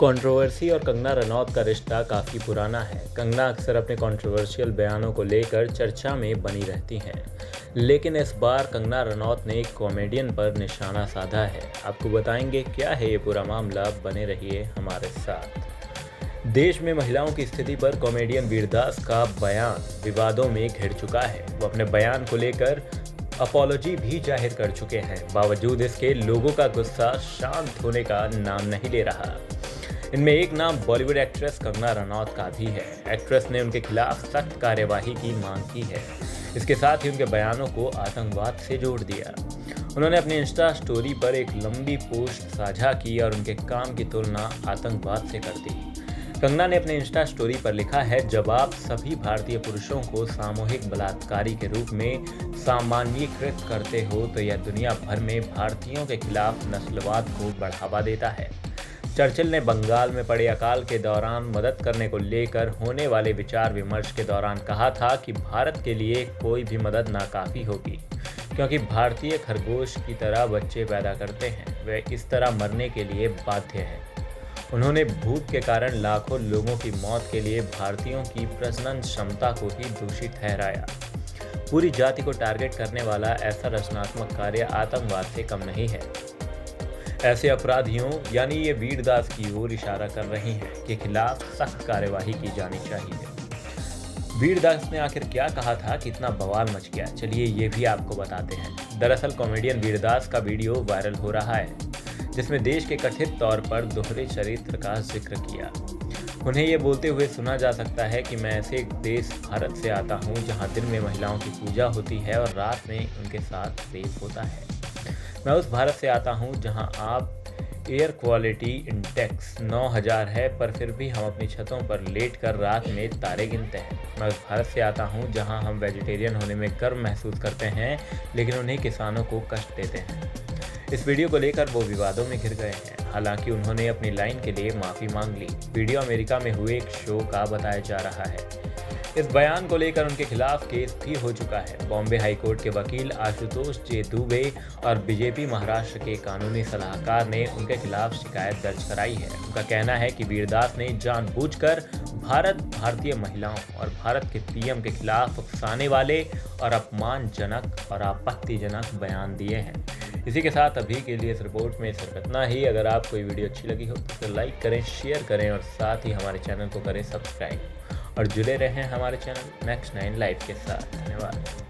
Controversy और कंगना रनौत का रिश्ता काफ़ी पुराना है। कंगना अक्सर अपने कंट्रोवर्शियल बयानों को लेकर चर्चा में बनी रहती हैं, लेकिन इस बार कंगना रनौत ने एक कॉमेडियन पर निशाना साधा है। आपको बताएंगे क्या है ये पूरा मामला, बने रहिए हमारे साथ। देश में महिलाओं की स्थिति पर कॉमेडियन वीरदास का बयान विवादों में घिर चुका है। वो अपने बयान को लेकर अपॉलॉजी भी जाहिर कर चुके हैं। बावजूद इसके लोगों का गुस्सा शांत होने का नाम नहीं ले रहा। इनमें एक नाम बॉलीवुड एक्ट्रेस कंगना रनौत का भी है। एक्ट्रेस ने उनके खिलाफ सख्त कार्यवाही की मांग की है। इसके साथ ही उनके बयानों को आतंकवाद से जोड़ दिया। उन्होंने अपनी इंस्टा स्टोरी पर एक लंबी पोस्ट साझा की और उनके काम की तुलना आतंकवाद से कर दी। कंगना ने अपने इंस्टा स्टोरी पर लिखा है, जब आप सभी भारतीय पुरुषों को सामूहिक बलात्कारी के रूप में सामान्यीकृत करते हो तो यह दुनिया भर में भारतीयों के खिलाफ नस्लवाद को बढ़ावा देता है। चर्चिल ने बंगाल में पड़े अकाल के दौरान मदद करने को लेकर होने वाले विचार विमर्श के दौरान कहा था कि भारत के लिए कोई भी मदद नाकाफी होगी, क्योंकि भारतीय खरगोश की तरह बच्चे पैदा करते हैं, वे इस तरह मरने के लिए बाध्य हैं। उन्होंने भूत के कारण लाखों लोगों की मौत के लिए भारतीयों की प्रजनन क्षमता को ही दोषी ठहराया। पूरी जाति को टारगेट करने वाला ऐसा रचनात्मक कार्य आतंकवाद से कम नहीं है। ऐसे अपराधियों यानी ये वीरदास की ओर इशारा कर रही हैं कि खिलाफ सख्त कार्यवाही की जानी चाहिए। वीरदास ने आखिर क्या कहा था, कितना बवाल मच गया, चलिए ये भी आपको बताते हैं। दरअसल कॉमेडियन वीरदास का वीडियो वायरल हो रहा है, जिसमें देश के कथित तौर पर दोहरे चरित्र का जिक्र किया। उन्हें ये बोलते हुए सुना जा सकता है कि मैं ऐसे एक देश भारत से आता हूँ जहाँ दिन में महिलाओं की पूजा होती है और रात में उनके साथ रेप होता है। मैं उस भारत से आता हूँ जहाँ आप एयर क्वालिटी इंडेक्स 9000 है, पर फिर भी हम अपनी छतों पर लेट कर रात में तारे गिनते हैं। मैं उस भारत से आता हूँ जहाँ हम वेजिटेरियन होने में गर्व महसूस करते हैं, लेकिन उन्हीं किसानों को कष्ट देते हैं। इस वीडियो को लेकर वो विवादों में घिर गए हैं। हालांकि उन्होंने अपनी लाइन के लिए माफ़ी मांग ली। वीडियो अमेरिका में हुए एक शो का बताया जा रहा है। इस बयान को लेकर उनके खिलाफ केस भी हो चुका है। बॉम्बे हाईकोर्ट के वकील आशुतोष जे दुबे और बीजेपी महाराष्ट्र के कानूनी सलाहकार ने उनके खिलाफ शिकायत दर्ज कराई है। उनका कहना है कि वीरदास ने जानबूझकर भारतीय महिलाओं और भारत के पीएम के खिलाफ उकसाने वाले और अपमानजनक और आपत्तिजनक बयान दिए हैं। इसी के साथ अभी के लिए इस रिपोर्ट में सिर्फ इतना ही। अगर आपको ये वीडियो अच्छी लगी हो तो लाइक करें, शेयर करें और साथ ही हमारे चैनल को करें सब्सक्राइब और जुड़े रहें हमारे चैनल नेक्स्ट 9 लाइव के साथ। धन्यवाद।